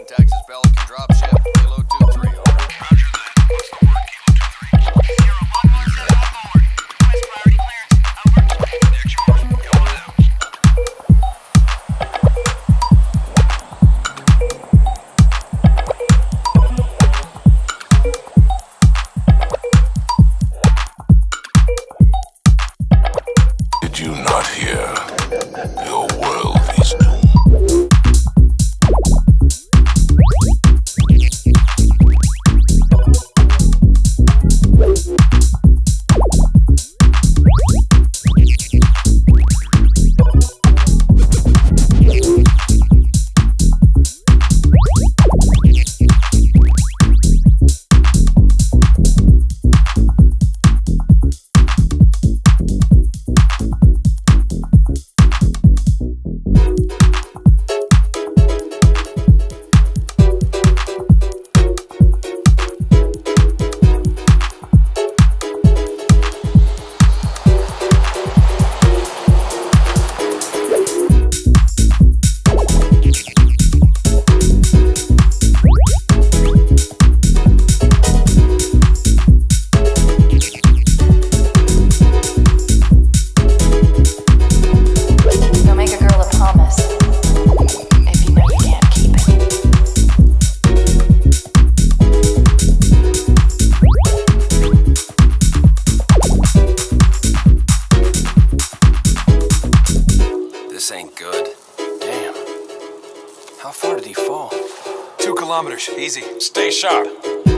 contacts is Pelican dropship. Kilo 2-3, over. Roger that. What's the word, Kilo 2-3? Sierra 117 on board. Request priority clearance. Over. Next yours. Go on out. Did you not hear? Your world is doomed. This ain't good. Damn. How far did he fall? 2 kilometers. Easy. Stay sharp.